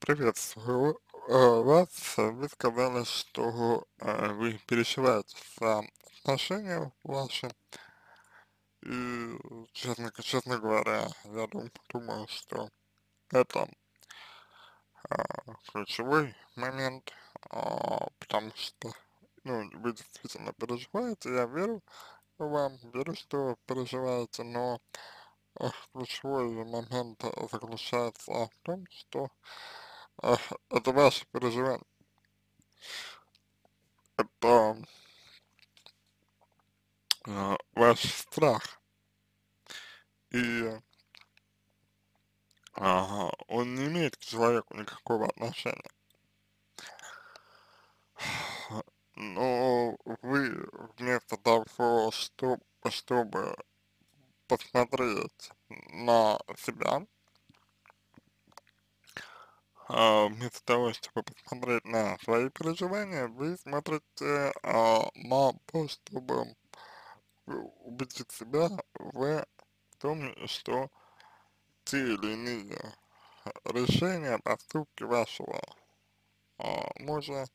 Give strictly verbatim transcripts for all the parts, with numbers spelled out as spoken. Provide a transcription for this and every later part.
Приветствую э, вас. Вы сказали, что э, вы переживаете за отношения ваши. И, честно, честно говоря, я дум- думаю, что это а, ключевой момент, а, потому что, ну, вы действительно переживаете, я верю вам, верю, что вы переживаете, но э, ключевой момент э, заключается в том, что э, это ваше переживание, это э, ваш страх, и ага, он не имеет к человеку никакого отношения. Но вы вместо того, что, чтобы посмотреть на себя, а, вместо того, чтобы посмотреть на свои переживания, вы смотрите а, на то, чтобы убедить себя в том, что те или иные решения, поступки вашего а, мужа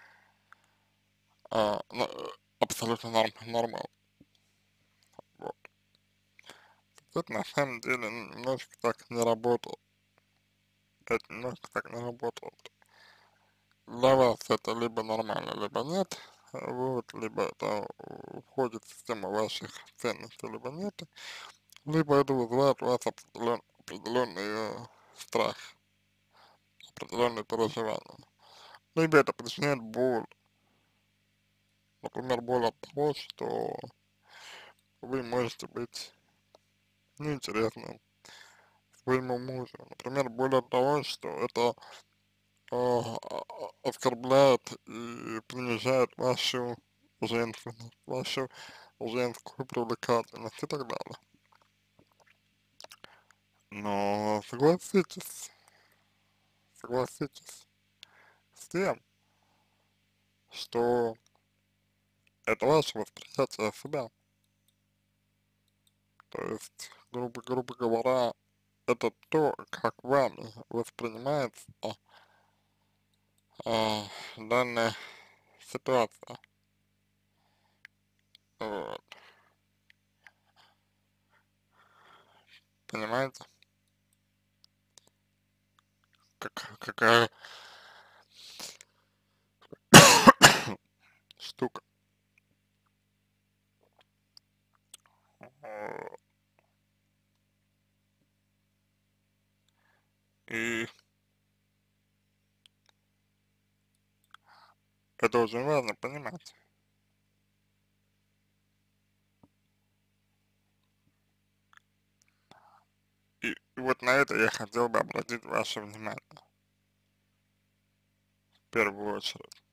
а, ну, э, абсолютно норм, нормал. Вот. Это на самом деле немножко так не работает. Это немножко так не работает. Для вас это либо нормально, либо нет. Вот, либо это э, входит в систему ваших ценностей, либо нет. Либо это вызывает у вас определен, определенный э, страх, определенные переживания. Либо это причиняет боль. Например, боль от того, что вы можете быть неинтересным своему мужу. Например, более того, что это а, а, оскорбляет и принижает вашу женственность, вашу женскую привлекательность и так далее. Но согласитесь, согласитесь с тем, что это ваше восприятие себя. То есть, грубо, грубо говоря, это то, как вами воспринимается а, данная ситуация. Вот. Понимаете, как, какая штука. А, И это очень важно понимать. И, и вот на это я хотел бы обратить ваше внимание в первую очередь.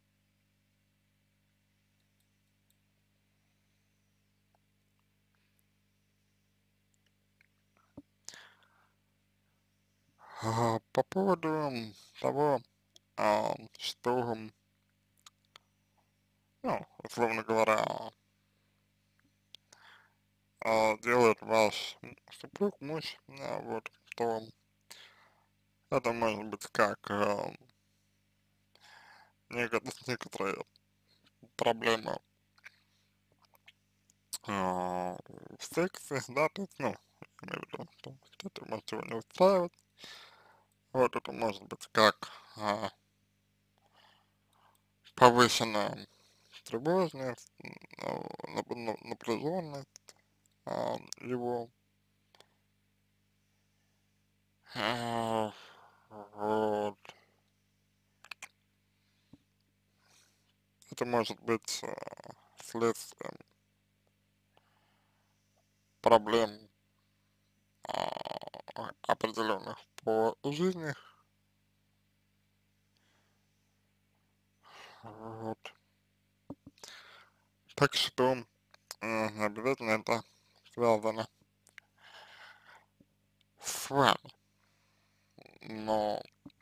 А, по поводу того, а, что, ну, условно говоря, а, делает ваш супруг, муж, а, вот, то это может быть как а, некотор- некоторые проблемы а, в сексе, да, то есть, ну, я имею в виду, что это может его не устраивать. Вот это может быть как а, повышенная тревожность, напряженность а, его. А, вот. Это может быть а, следствием проблем а, определенных по жизни. Вот. Так что э, не обязательно это связано с вами. Но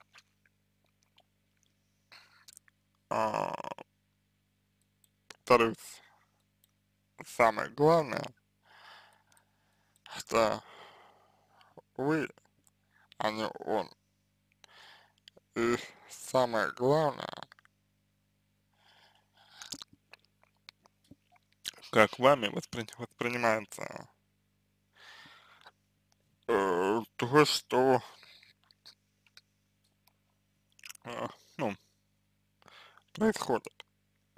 а, повторюсь, самое главное, это вы, а не он. И самое главное, как вами воспри воспринимается э, то, что, э, ну, происходит.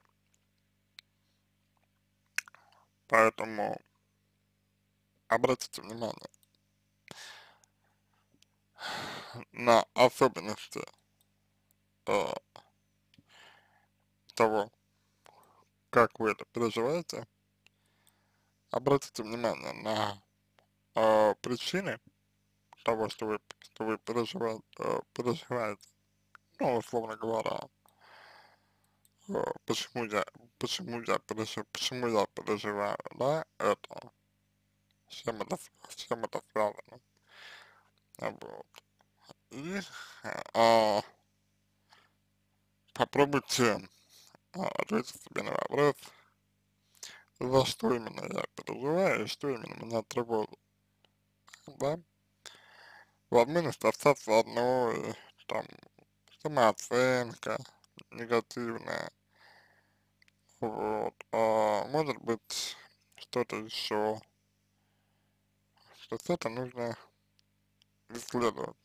Поэтому обратите внимание на особенности э, того, как вы это переживаете. Обратите внимание на э, причины того, что вы, что вы переживаете, э, переживаете. Ну, условно говоря, э, почему я, почему я переживаю, почему я переживаю, да, это, с чем это, с чем это связано. А вот. И а, попробуйте а, ответить себе на вопрос, за что именно я переживаю и что именно меня тревожит, да. В админах остаться одной, там, самооценка негативная, вот, а может быть что-то еще, то есть это нужно исследовать,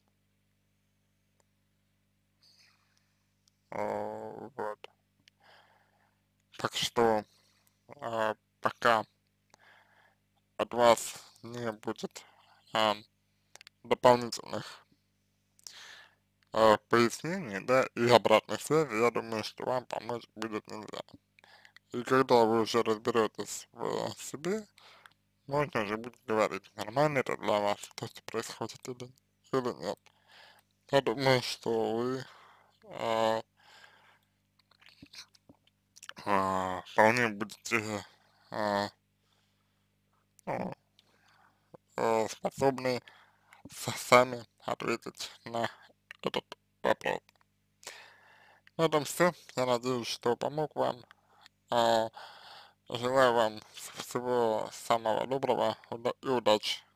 а, вот, так что а, пока от вас не будет а, дополнительных а, пояснений, да, и обратной связи, я думаю, что вам помочь будет нельзя. И когда вы уже разберетесь в себе, можно уже будет говорить, нормально это для вас, то, что происходит или, или нет. Я думаю, что вы а, а, вполне будете а, ну, а, способны с- сами ответить на этот вопрос. На этом все. Я надеюсь, что помог вам. А, желаю вам всего самого доброго уда- и удачи.